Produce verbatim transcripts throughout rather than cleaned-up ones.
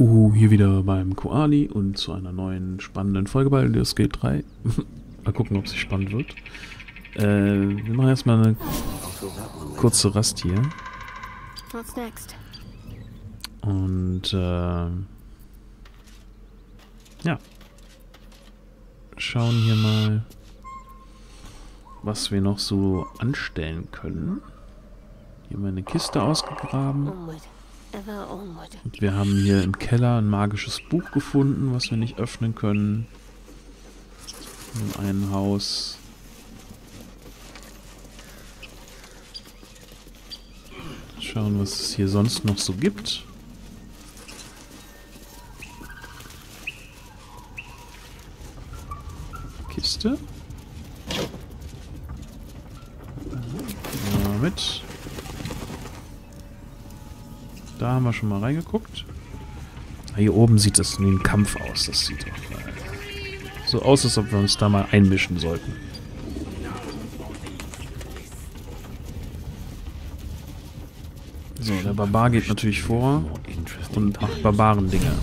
Uh, hier wieder beim Koali und zu einer neuen spannenden Folge bei Baldur's Gate drei. Mal gucken, ob sie spannend wird. Äh, wir machen erstmal eine kurze Rast hier. What's next? Und, äh, ja. Schauen hier mal, was wir noch so anstellen können. Hier haben wir eine Kiste ausgegraben. Onward. Ever onward. Und wir haben hier im Keller ein magisches Buch gefunden, was wir nicht öffnen können. In einem Haus. Schauen, was es hier sonst noch so gibt. Kiste. Ja, mit. Da haben wir schon mal reingeguckt. Hier oben sieht es wie ein Kampf aus. Das sieht doch so aus, als ob wir uns da mal einmischen sollten. So, der Barbar geht natürlich vor und macht Barbaren-Dinge.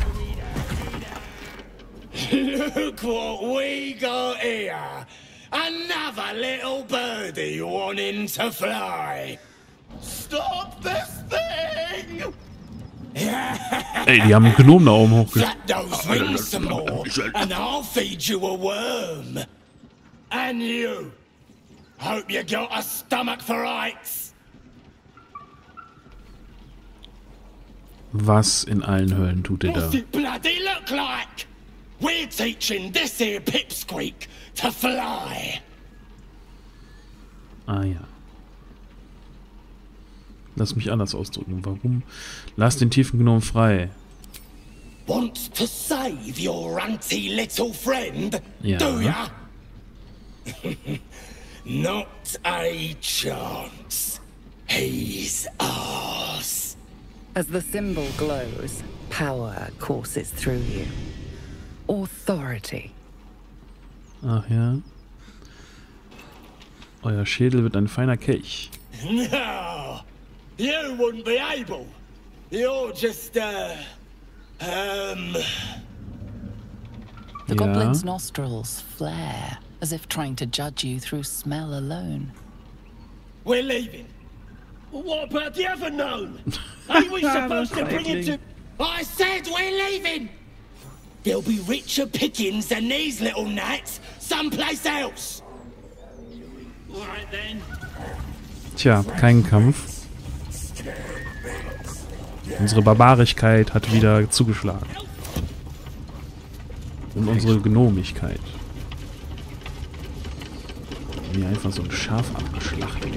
Look what we got here! Another little birdie wanting to fly! Stop this thing! Ey, die haben einen Gnom da oben hochgeschickt. Flap those wings some more, and I'll feed you a worm. And you! Hope you got a stomach for rights! Was in allen Höllen tut ihr da? What's it bloody look like? We're teaching this here pipsqueak to fly. Ah ja. Lass mich anders ausdrücken. Warum? Lass den tiefen Gnom frei. Want to save your runty little friend? Ja. Do ya? Not a chance. He's ours. As the symbol glows, power courses through you. Authority. Ach ja. Euer Schädel wird ein feiner Kelch. No, you wouldn't be able. You're just, uh, um... The Ja. goblin's nostrils flare, as if trying to judge you through smell alone. We're leaving. What about the other gnome? Ain't we supposed to bring him to... I said we're leaving! There'll be richer pickings than these little gnats someplace else. Alright then. Tja, kein Kampf. Unsere Barbarigkeit hat wieder zugeschlagen. Und unsere Gnomigkeit. Wie einfach so ein Schaf abgeschlachtet.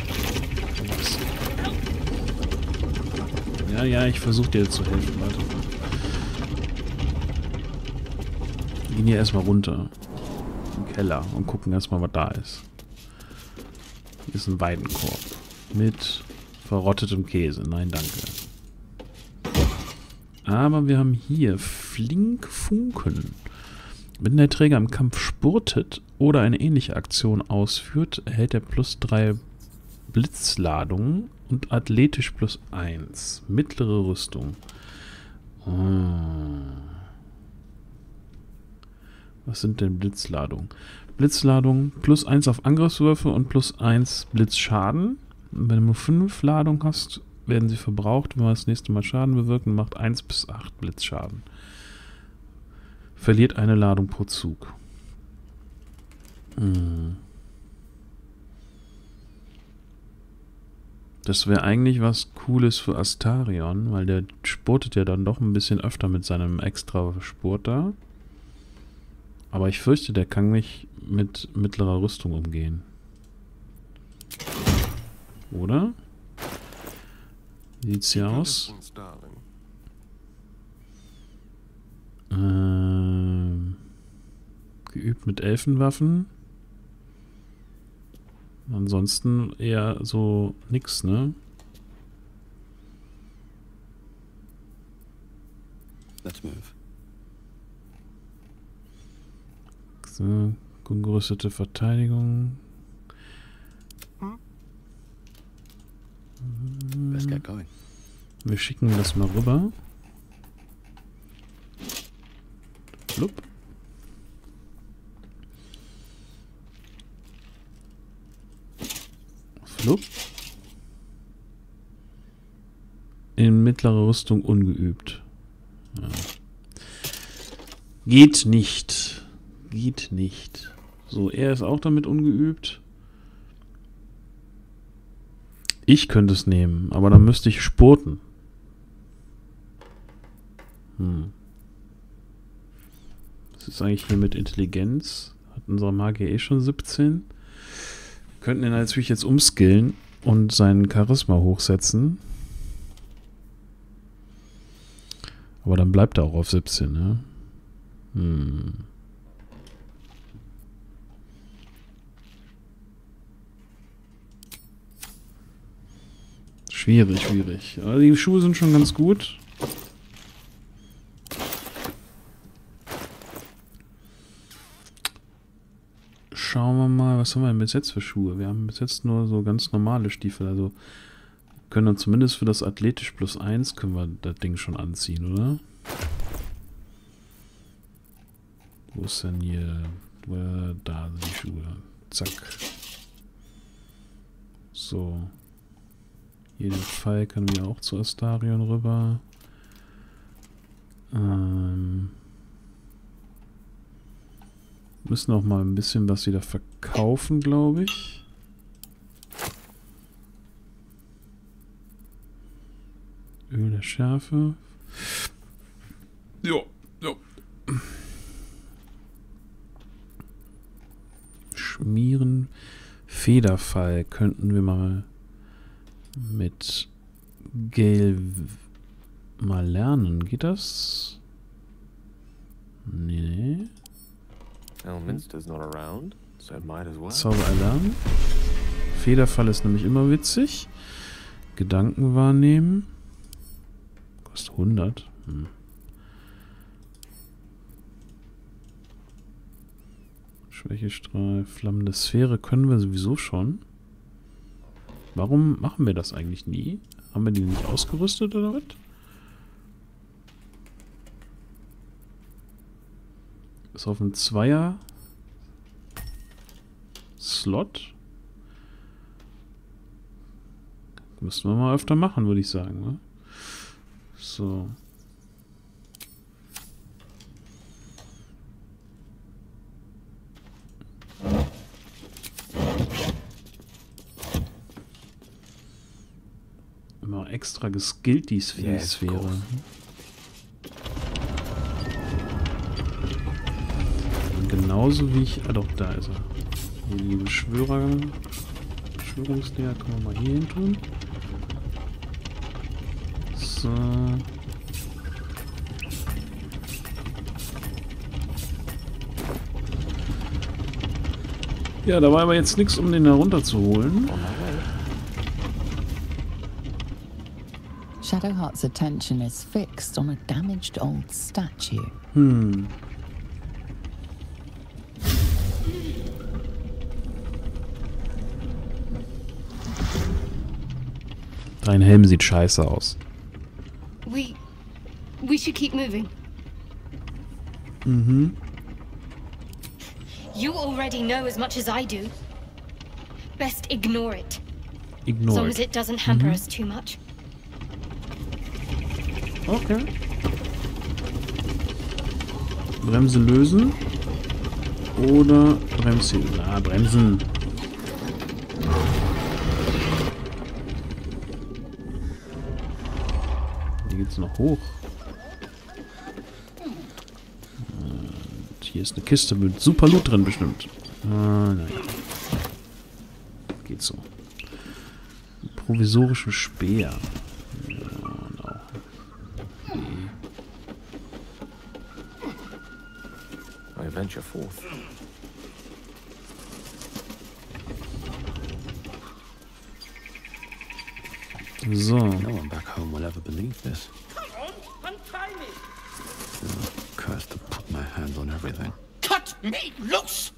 Ja, ja, ich versuche dir zu helfen, Leute. Wir gehen hier erstmal runter. Im Keller und gucken erstmal, was da ist. Hier ist ein Weidenkorb. Mit verrottetem Käse. Nein, danke. Aber wir haben hier Flinkfunken. Wenn der Träger im Kampf spurtet oder eine ähnliche Aktion ausführt, erhält er plus drei Blitzladungen und athletisch plus eins. Mittlere Rüstung. Oh. Was sind denn Blitzladungen? Blitzladung plus eins auf Angriffswürfe und plus eins Blitzschaden. Und wenn du nur fünf Ladungen hast, werden sie verbraucht. Wenn man das nächste Mal Schaden bewirkt, macht eins bis acht Blitzschaden. Verliert eine Ladung pro Zug. Hm. Das wäre eigentlich was Cooles für Astarion, weil der spurtet ja dann doch ein bisschen öfter mit seinem extra Spurt da. Aber ich fürchte, der kann nicht mit mittlerer Rüstung umgehen. Oder? Wie sieht's hier aus? Ähm, geübt mit Elfenwaffen. Ansonsten eher so nix, ne? Let's move. So, gerüstete Verteidigung. Let's get going. Wir schicken das mal rüber. Flupp. Flupp. In mittlerer Rüstung ungeübt. Ja. Geht nicht. Geht nicht. So, er ist auch damit ungeübt. Ich könnte es nehmen, aber dann müsste ich spurten. Hm. Was ist eigentlich hier mit Intelligenz? Hat unser Magier eh schon siebzehn. Wir könnten ihn natürlich jetzt umskillen und seinen Charisma hochsetzen. Aber dann bleibt er auch auf siebzehn, ne? Hm. Schwierig, schwierig. Aber die Schuhe sind schon ganz gut. Schauen wir mal, was haben wir denn bis jetzt für Schuhe? Wir haben bis jetzt nur so ganz normale Stiefel. Also können wir zumindest für das Athletisch plus eins können wir das Ding schon anziehen, oder? Wo ist denn hier? Da sind die Schuhe. Zack. So. Hier den Pfeil können wir auch zu Astarion rüber. Ähm. Müssen auch mal ein bisschen was wieder verkaufen, glaube ich. Öl der Schärfe. Jo, jo. Schmieren. Federfall könnten wir mal mit Gale mal lernen. Geht das? Nee. Elminster's not around, so it might as well. Zauber erlernen. Federfall ist nämlich immer witzig. Gedanken wahrnehmen. Kostet hundert. Hm. Schwächestrahl, flammende Sphäre können wir sowieso schon. Warum machen wir das eigentlich nie? Haben wir die nicht ausgerüstet oder was? Ist auf dem Zweier Slot. Müssten wir mal öfter machen, würde ich sagen. Ne? So. Immer extra geskillt, die Sphäre. Yes, of course. Genauso wie ich... Ah doch, da ist er. Hier die Beschwörer... Beschwörungslehrer können wir mal hier hin tun. So. Ja, da war aber jetzt nichts, um den herunterzuholen. Shadowheart's attention is fixed on a damaged old statue. Hm. Dein Helm sieht scheiße aus. We... we should keep moving. Mhm. You already know as much as I do. Best ignore it. As Ignore long as it. it doesn't hamper Mhm. us too much. Okay. Bremse lösen. Oder Bremse. Na, bremsen. Hier geht's noch hoch. Und hier ist eine Kiste mit super Loot drin bestimmt. Ah, naja. Geht so. Ein provisorischer Speer. Ja, und auch. Okay. I venture forth. So. No one back home will ever believe this. Come on, untie me! Cursed to put my hands on everything. Cut me loose!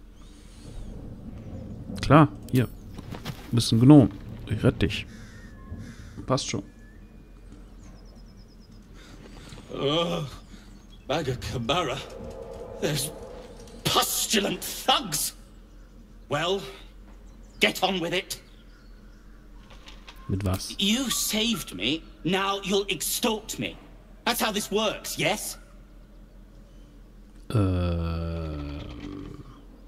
Klar, hier. Bist ein Gnom. Ich rette dich. Passt schon. Ugh. Magakamara? There's pustulant thugs. Well, get on with it. Mit was? You saved me, now you'll extort me. That's how this works, yes? Ähm...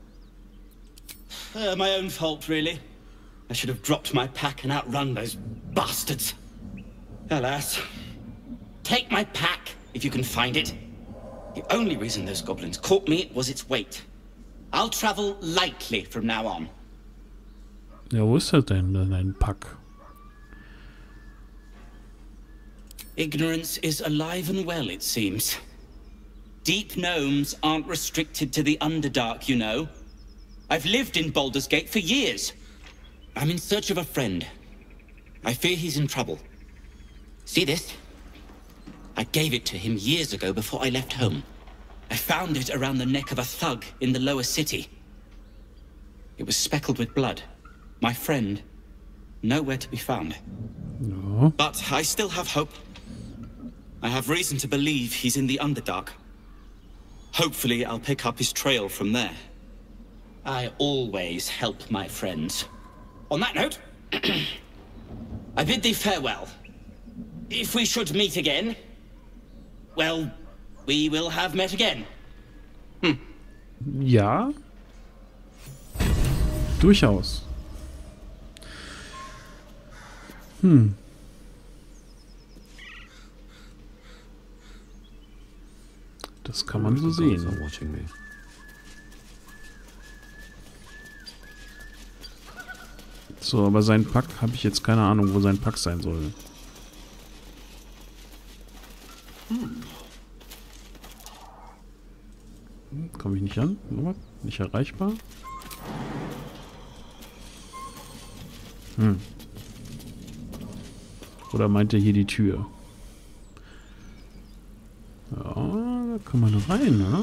Uh, my own fault, really. I should have dropped my pack and outrun those bastards. Alas. Take my pack, if you can find it. The only reason those goblins caught me was its weight. I'll travel lightly from now on. Ja, wo ist das denn, dein Pack? Ignorance is alive and well, it seems. Deep gnomes aren't restricted to the Underdark, you know. I've lived in Baldur's Gate for years. I'm in search of a friend. I fear he's in trouble. See this? I gave it to him years ago before I left home. I found it around the neck of a thug in the lower city. It was speckled with blood. My friend, nowhere to be found. Ja. But I still have hope. I have reason to believe he's in the Underdark. Hopefully I'll pick up his trail from there. I always help my friends. On that note, I bid thee farewell. If we should meet again, well, we will have met again. Hm. Ja. Durchaus. Hm. Das kann man so sehen. So, aber sein Pack habe ich jetzt keine Ahnung, wo sein Pack sein soll. Hm. Komme ich nicht ran? Nicht erreichbar? Hm. Oder meint er hier die Tür? Ja, da kann man rein, oder?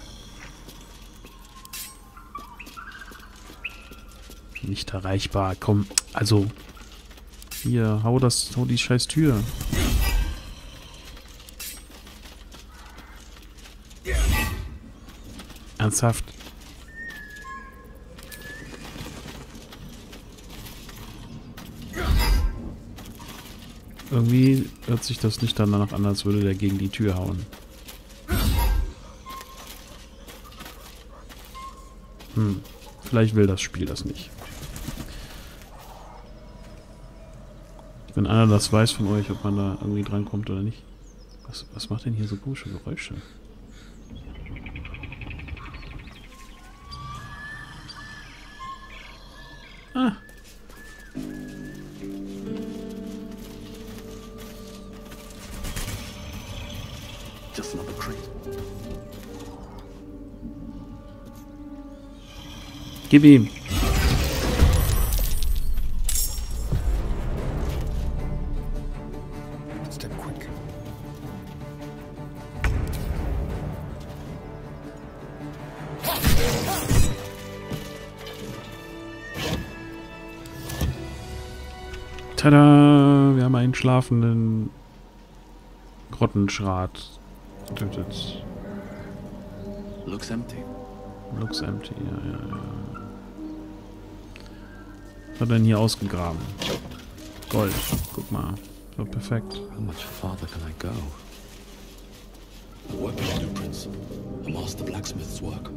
Nicht erreichbar. Komm, also. Hier, hau das, hau die scheiß Tür. Ernsthaft. Irgendwie hört sich das nicht danach an, als würde der gegen die Tür hauen. Hm. Vielleicht will das Spiel das nicht. Wenn einer das weiß von euch, ob man da irgendwie drankommt oder nicht. Was, was macht denn hier so komische Geräusche? Ah. Just another crate. Gib ihm. Step quick. Tada! Wir haben einen schlafenden Grottenschrat getötet. Looks empty. Looks empty, ja, ja, ja. Was hat er denn hier ausgegraben? Gold. Guck mal. So perfekt. How much farther can I go? The weapon blueprints. A master blacksmith's work.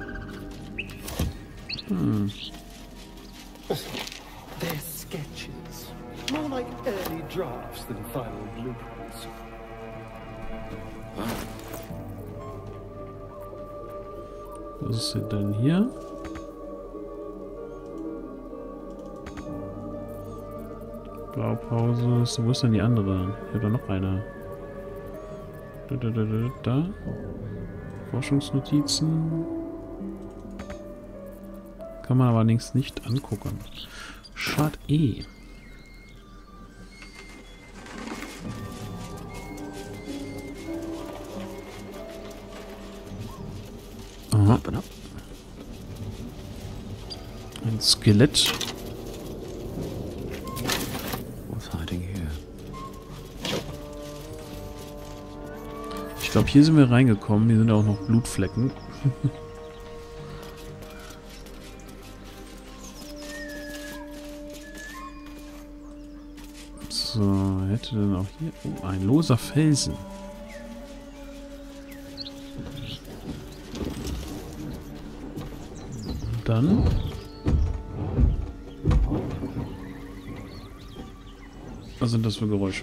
Hm. They're sketches. More like early drafts than final blueprints. Was ist denn hier? Blaupause. Wo ist denn die andere? Ich habe da noch eine. Da, da, da, da, da. Forschungsnotizen. Kann man aber allerdings nicht angucken. Schade eh. Aha. Ein Skelett. glaube, hier sind wir reingekommen. Hier sind auch noch Blutflecken. So, hätte dann auch hier... Oh, ein loser Felsen. Und dann... Was sind das für Geräusche?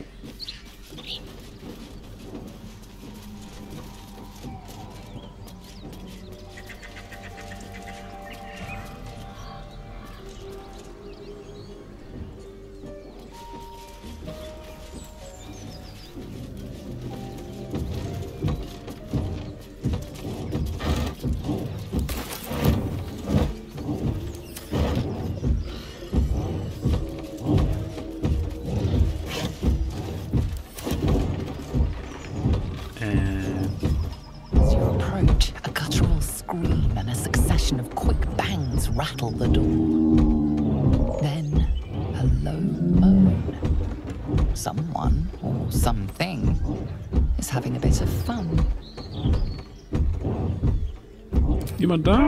Rattle the door. Then a low moan. Someone or something is having a bit of fun. Jemand da?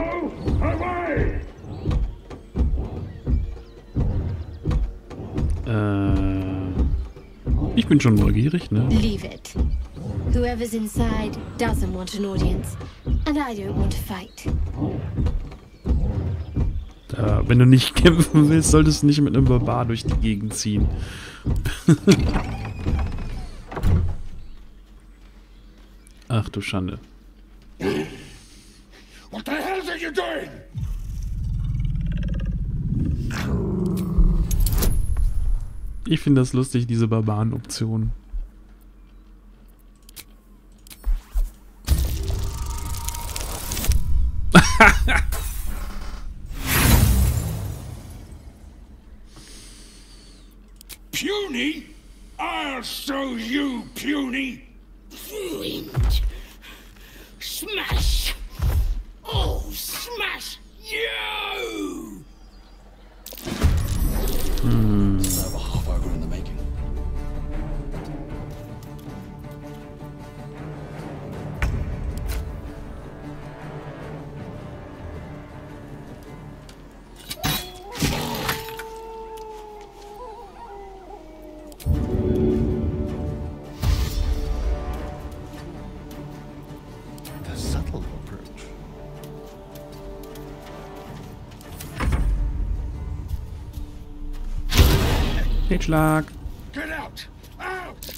Äh, ich bin schon neugierig, ne? Leave it. Whoever's inside doesn't want an audience, and I don't want to fight. Da, wenn du nicht kämpfen willst, solltest du nicht mit einem Barbar durch die Gegend ziehen. Ach du Schande. What the hell are you doing? Ich finde das lustig, diese Barbaren-Option. Puny? I'll show you, puny! Fiend! Smash! Oh, smash you! Hm. Over half over in the making. The subtle approach. Hitschlag. Get out! Out!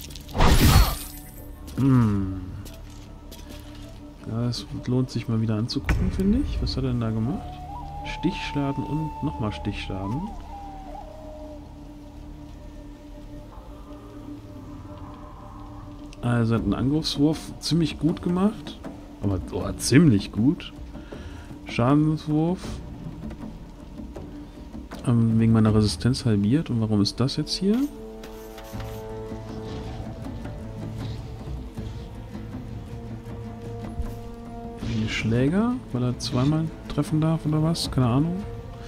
Hm. Ja, es lohnt sich mal wieder anzugucken, finde ich. Was hat er denn da gemacht? Stichschaden und nochmal Stichschaden. Also hat einen Angriffswurf ziemlich gut gemacht. Aber oh, ziemlich gut. Schadenswurf. Ähm, wegen meiner Resistenz halbiert. Und warum ist das jetzt hier? Wegen Schläger? Weil er zweimal treffen darf oder was? Keine Ahnung.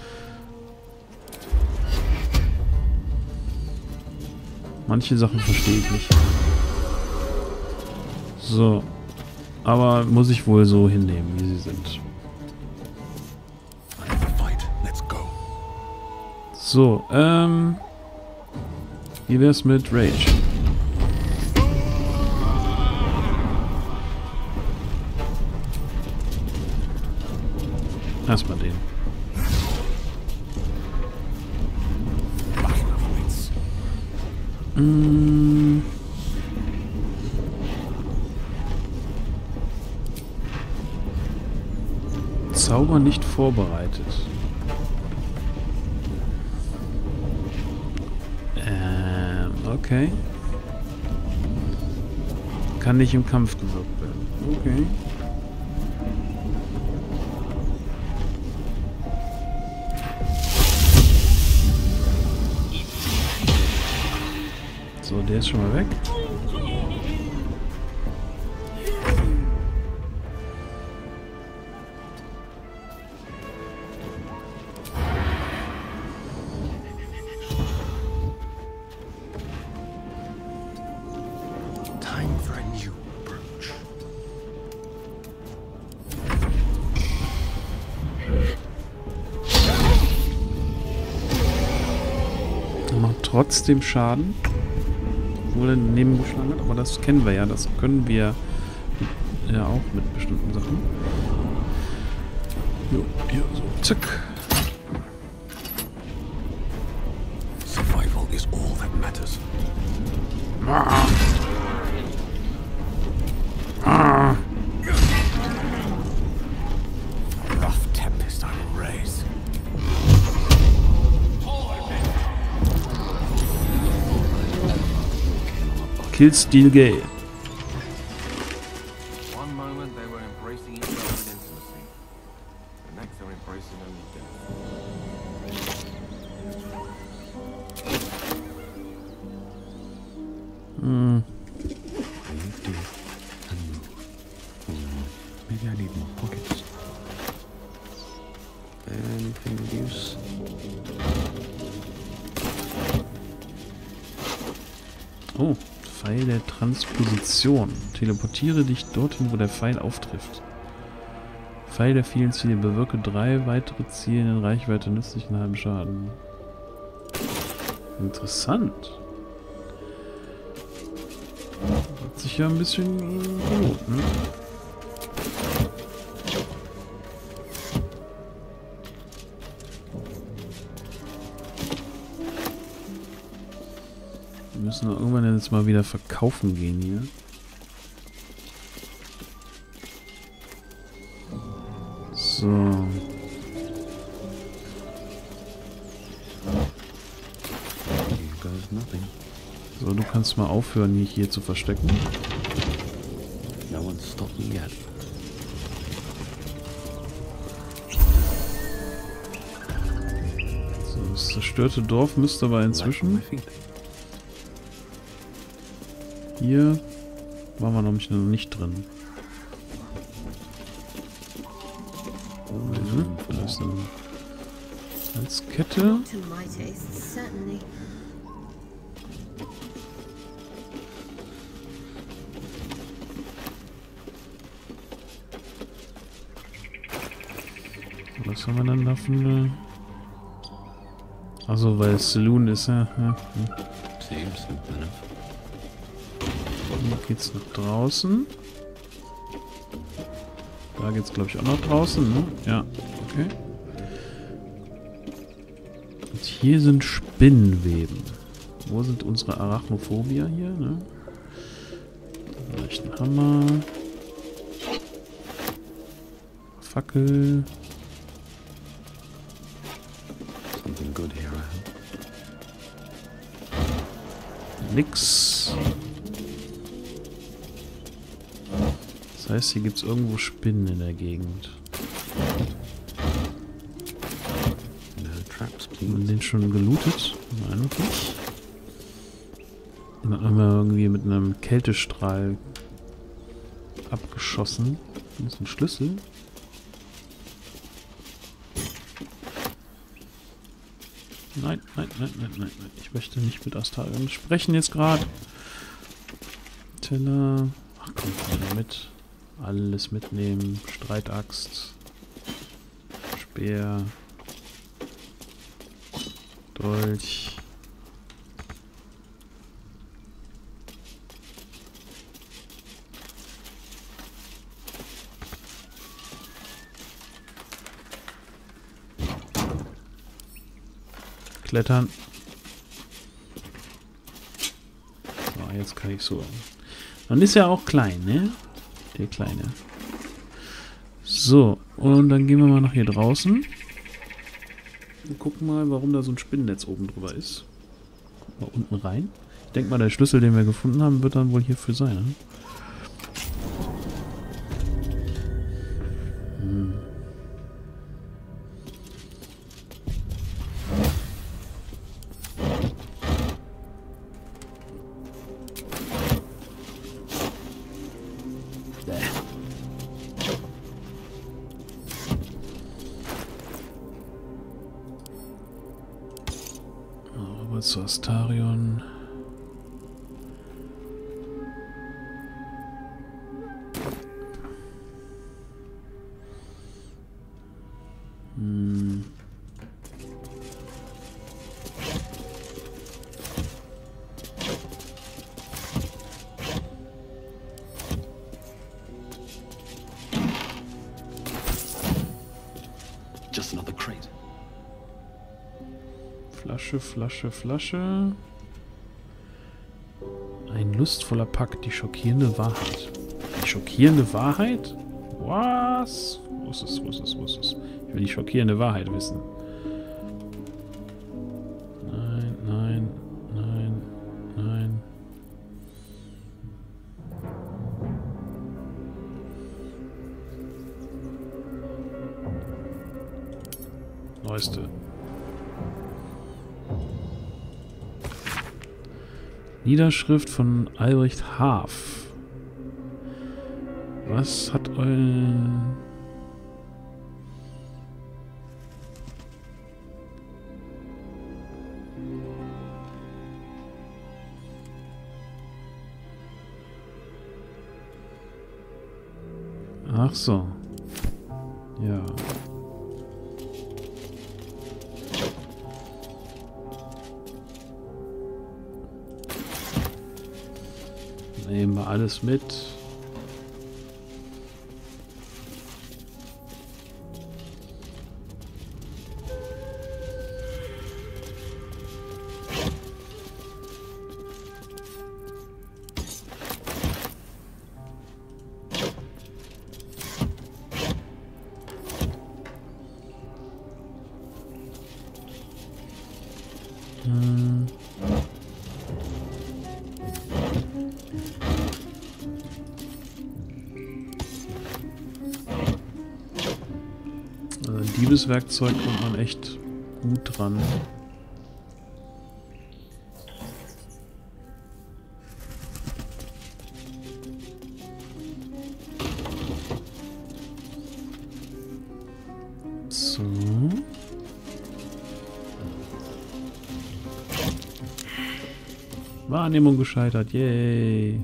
Manche Sachen verstehe ich nicht. So. Aber muss ich wohl so hinnehmen, wie sie sind. So, ähm... wie wär's mit Rage? Erstmal den. Mm. Zauber nicht vorbereitet. Ähm, okay. Kann nicht im Kampf gewirkt werden. Okay. So, der ist schon mal weg. Time for a new approach. trotzdem Schaden. Obwohl er eine Nebenbuchschlange hat, aber das kennen wir ja. Das können wir ja auch mit bestimmten Sachen. Jo, hier, so, zack. Survival is all that matters. Ah. Ah. Rough tempest I will raise. Killsteal Gay. One moment they were embracing each other in intimacy. The next they're embracing only death. Hm. Breathe deep and move. Hmm. Maybe I need more pockets. Anything of use? Oh, Pfeil der Transposition. Teleportiere dich dorthin, wo der Pfeil auftrifft. Pfeil der vielen Ziele. Bewirke drei weitere Ziele in Reichweite nützlichen halben Schaden. Interessant. Hat sich ja ein bisschen gelohnt, ne? Wir müssen doch irgendwann jetzt mal wieder verkaufen gehen hier. So. So, du kannst mal aufhören, mich hier zu verstecken. No one's stopped me yet. So, das zerstörte Dorf müsste aber inzwischen... Hier waren wir noch nicht, noch nicht drin. Mhm, da ist eine Halskette. To my taste, certainly. Was haben wir dann da für eine... Also weil Saloon ist ja... ja. Seems simple enough. Hier geht's nach draußen. Da geht's glaube ich auch nach draußen, ne? Ja, okay. Und hier sind Spinnenweben. Wo sind unsere Arachnophobia hier, ne? Vielleicht ein Hammer. Fackel. Something good here, I hope. Nix. Das heißt, hier gibt es irgendwo Spinnen in der Gegend. No traps, Haben wir please. den schon gelootet? Nein, noch nicht. Den haben wir irgendwie mit einem Kältestrahl abgeschossen. Das ist ein Schlüssel. Nein, nein, nein, nein, nein, nein. Ich möchte nicht mit Astarion sprechen jetzt gerade. Teller. Ach komm, wieder mit. Alles mitnehmen. Streitaxt. Speer. Dolch. Klettern. So, jetzt kann ich so. Man ist ja auch klein, ne? Der Kleine. So, und dann gehen wir mal nach hier draußen. Und gucken mal, warum da so ein Spinnennetz oben drüber ist. Gucken wir unten rein. Ich denke mal, der Schlüssel, den wir gefunden haben, wird dann wohl hierfür sein, ne? Hm. Rüber zu Astarion. Hm. Flasche, Flasche, Flasche. Ein lustvoller Pakt, die schockierende Wahrheit. Die schockierende Wahrheit? Was? Wo ist es, wo ist es, wo ist es? Ich will die schockierende Wahrheit wissen. Nein, nein, nein, nein. Neueste. Niederschrift von Albrecht Haaf. Was hat euer... Ach so. Ja. Nehmen wir alles mit. Hm. Diebeswerkzeug kommt man echt gut dran. So. Wahrnehmung gescheitert, yay!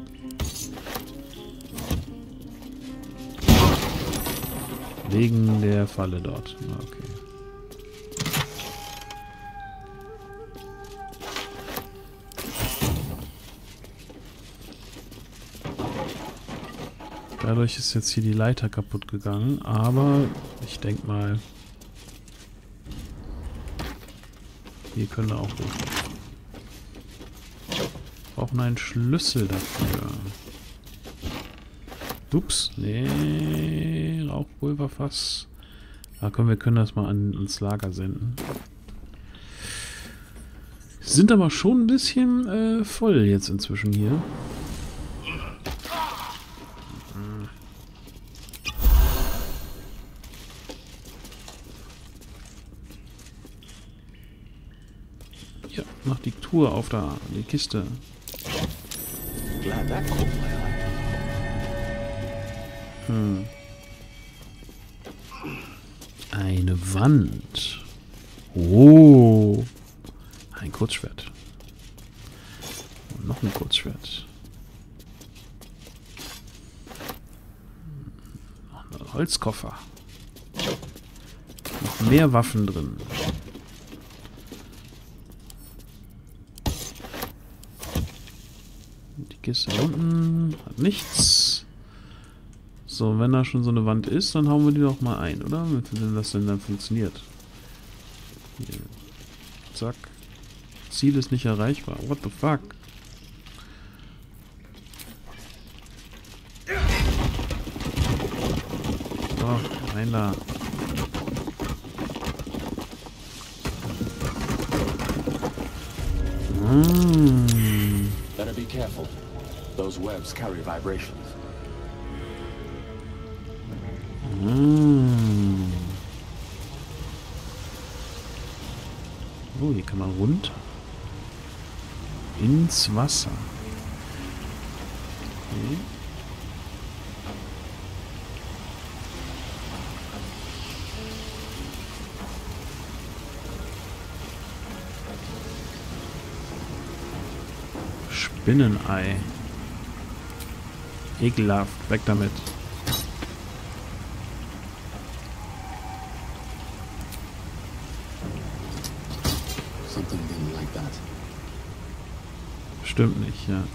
Wegen der Falle dort. Okay. Dadurch ist jetzt hier die Leiter kaputt gegangen, aber ich denke mal, hier können wir auch durch. Brauchen einen Schlüssel dafür. Ups, nee, Rauchpulverfass. Da können wir können das mal an, ans Lager senden. Sind aber schon ein bisschen äh, voll jetzt inzwischen hier. Ja, mach die Tour auf da, die Kiste. Glad that caught my eye. Hm. Eine Wand. Oh. Ein Kurzschwert. Und noch ein Kurzschwert. Noch ein Holzkoffer. Noch mehr Waffen drin. Die Kiste unten hat nichts. So, wenn da schon so eine Wand ist, dann hauen wir die doch mal ein, oder? Wenn das denn dann funktioniert. Hier. Zack. Ziel ist nicht erreichbar. What the fuck? So, rein da. Mm. Better be careful. Those webs carry vibrations. Mm. Oh, hier kann man runter. Ins Wasser. Okay. Spinnenei. Ekelhaft. Weg damit. Something didn't like that. Stimmt nicht, ja.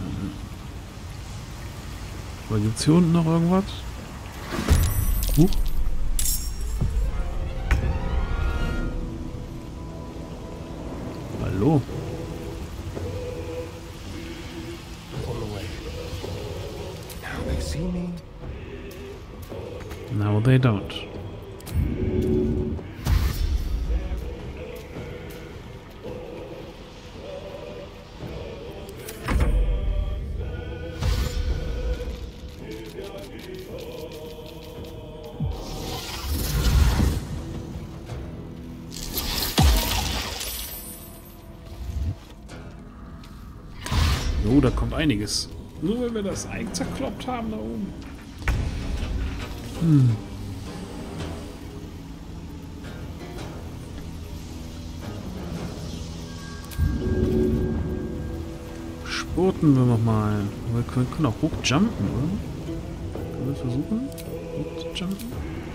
Aber gibt's hier unten noch irgendwas? Huch. hallo. Pull away. Now they see me. Now they don't. Oh, da kommt einiges. Nur weil wir das Eck zerkloppt haben da oben. Hm. Spurten wir nochmal. Wir können, können auch hochjumpen, oder? Können wir versuchen? Hochjumpen?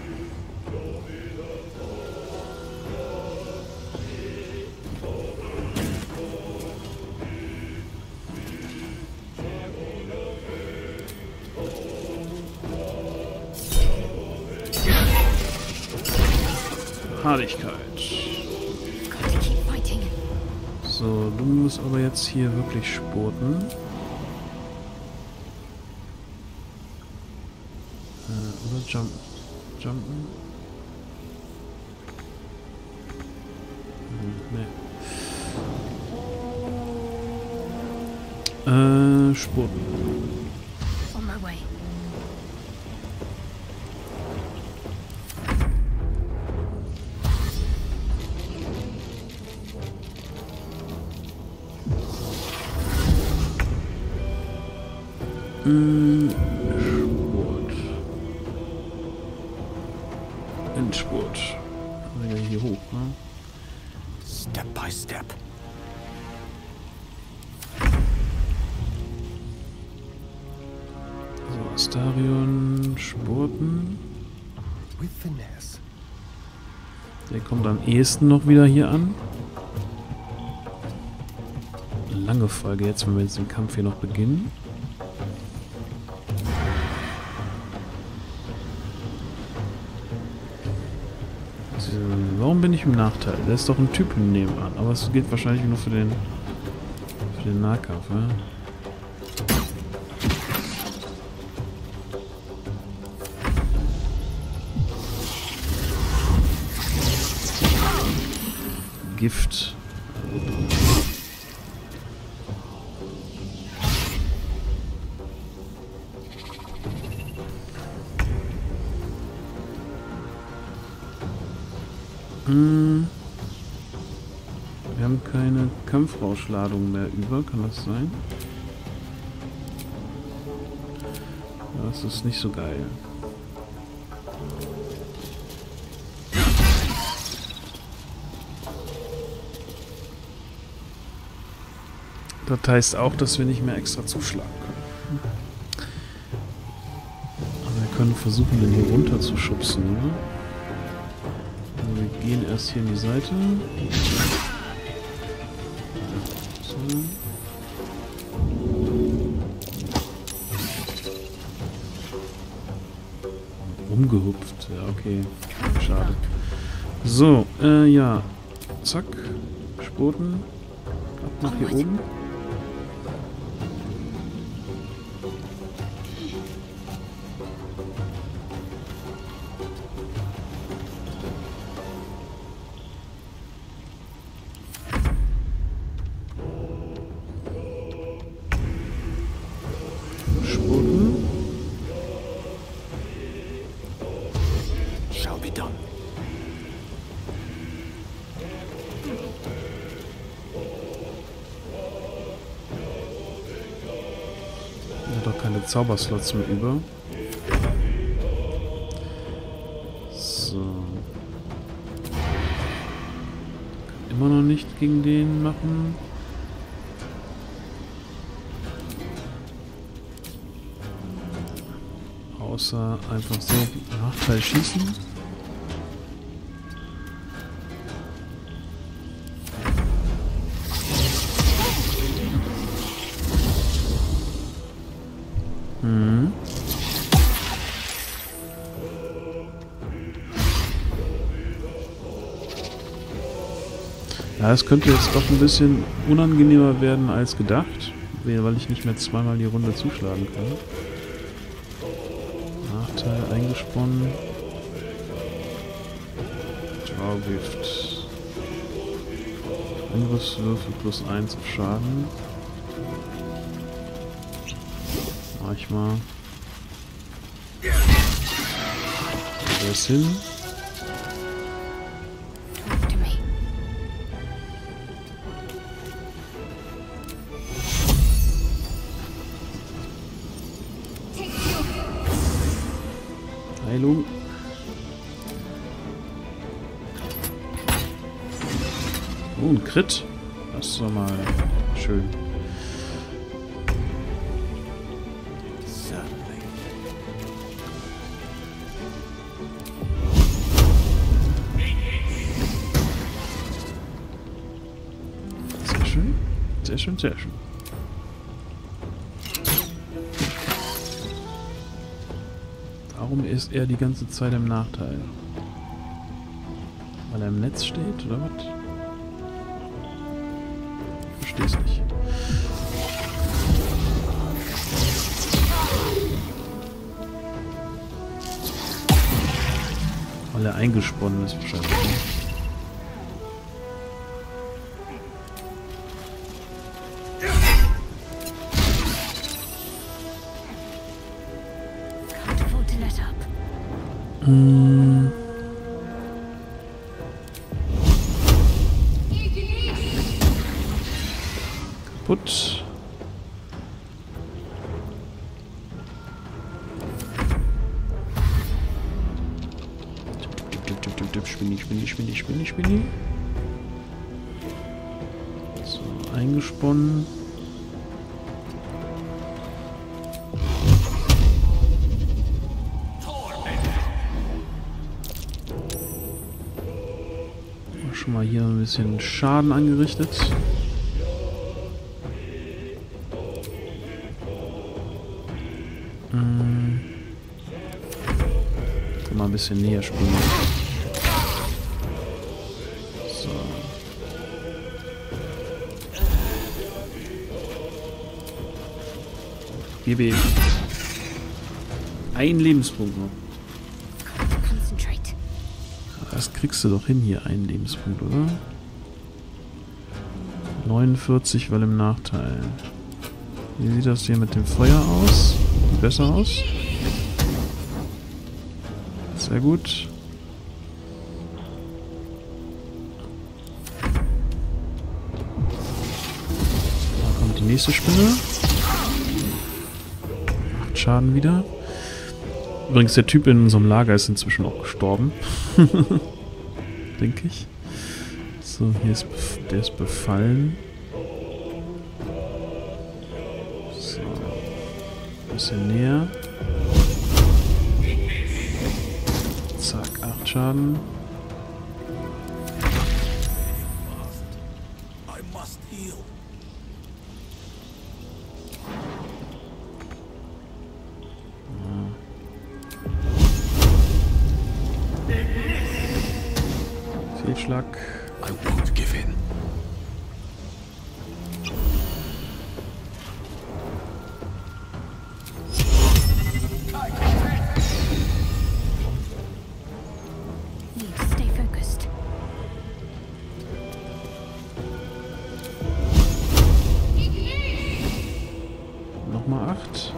Hardigkeit. So, du musst aber jetzt hier wirklich spurten. Äh, oder jumpen. Jumpen. Hm, nee. Äh, spurten. On my way. Sport. Endspurt. Ja, hier hoch, ne? Step by step. So, Astarion, Spurten. With finesse. Der kommt am ehesten noch wieder hier an. Lange Folge jetzt, wenn wir jetzt den Kampf hier noch beginnen. Warum bin ich im Nachteil? Da ist doch ein Typ nebenan, aber es geht wahrscheinlich nur für den für den Nahkampf, ne? Gift. Wir haben keine Kampfrauschladung mehr über, kann das sein? Das ist nicht so geil. Das heißt auch, dass wir nicht mehr extra zuschlagen können. Aber wir können versuchen, den hier runter zu schubsen, oder? Wir gehen erst hier in die Seite. So. Umgehupft. Ja, okay. Schade. So, äh, ja. Zack. Spurten. Ab nach hier oben. Zauberslots mehr über. So. Kann immer noch nicht gegen den machen. Außer einfach so Nachteil schießen. Mhm. Ja, es könnte jetzt doch ein bisschen unangenehmer werden als gedacht, weil ich nicht mehr zweimal die Runde zuschlagen kann. Nachteil eingesponnen. Traugift. Angriffswürfel plus eins auf Schaden. Mach ich mal. Der ist hin. Heilung. Oh, ein Crit. Das ist doch mal schön. Sehr schön. Sehr schön, sehr schön. Warum ist er die ganze Zeit im Nachteil? Weil er im Netz steht, oder was? Versteh's nicht. Weil er eingesponnen ist wahrscheinlich. Ne? Hm. Kaputt. Spinni, spinni, spinni, spinni, spinni. So, eingesponnen. Schon mal hier ein bisschen Schaden angerichtet. Hm. Kann mal ein bisschen näher spielen. So. Gib ihm. Ein Lebenspunkt noch. Das kriegst du doch hin hier, einen Lebenspunkt, oder? neunundvierzig, weil im Nachteil. Wie sieht das hier mit dem Feuer aus? Sieht besser aus. Sehr gut. Da kommt die nächste Spinne. Macht Schaden wieder. Übrigens, der Typ in unserem Lager ist inzwischen auch gestorben. Denke ich. So, hier ist der ist befallen. So. Ein bisschen näher. Zack, acht Schaden. Fehlschlag. I won't give in. Need to stay focused. Nochmal acht.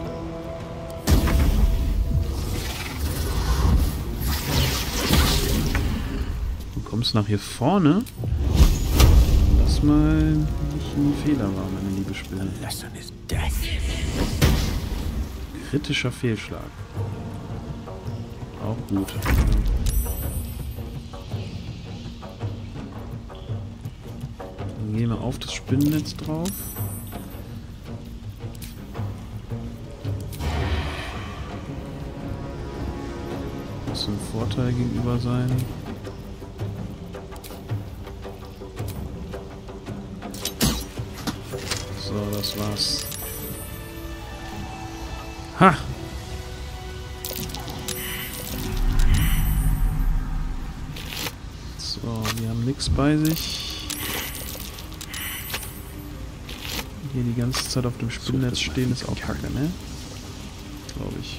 Kommst nach hier vorne. Lass mal nicht ein Fehler war, meine liebe Spinne. Kritischer Fehlschlag. Auch gut. Dann gehen wir auf das Spinnennetz drauf. Muss ein Vorteil gegenüber sein. So, das war's. Ha! So, die haben nichts bei sich. Hier die ganze Zeit auf dem Spinnennetz stehen ist auch kacke, ne? Glaube ich.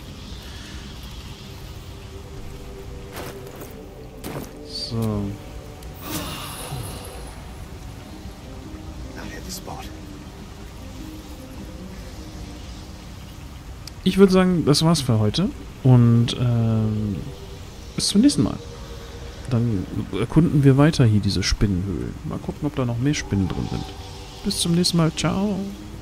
So. Ich würde sagen, das war's für heute. Und ähm, bis zum nächsten Mal. Dann erkunden wir weiter hier diese Spinnenhöhlen. Mal gucken, ob da noch mehr Spinnen drin sind. Bis zum nächsten Mal. Ciao.